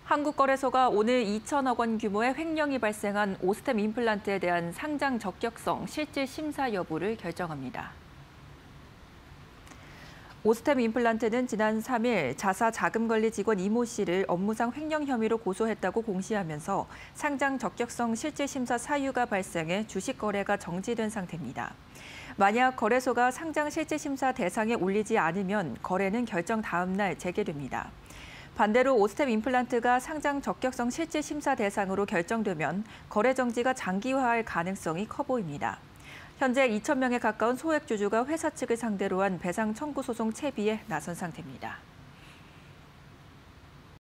한국거래소가 오늘 2천억 원 규모의 횡령이 발생한 오스템 임플란트에 대한 상장 적격성 실질 심사 여부를 결정합니다. 오스템 임플란트는 지난 3일 자사 자금관리 직원 이모 씨를 업무상 횡령 혐의로 고소했다고 공시하면서 상장 적격성 실질 심사 사유가 발생해 주식 거래가 정지된 상태입니다. 만약 거래소가 상장 실질 심사 대상에 올리지 않으면 거래는 결정 다음 날 재개됩니다. 반대로 오스템 임플란트가 상장 적격성 실질 심사 대상으로 결정되면 거래 정지가 장기화할 가능성이 커 보입니다. 현재 2,000명에 가까운 소액 주주가 회사 측을 상대로 한 배상 청구 소송 채비에 나선 상태입니다.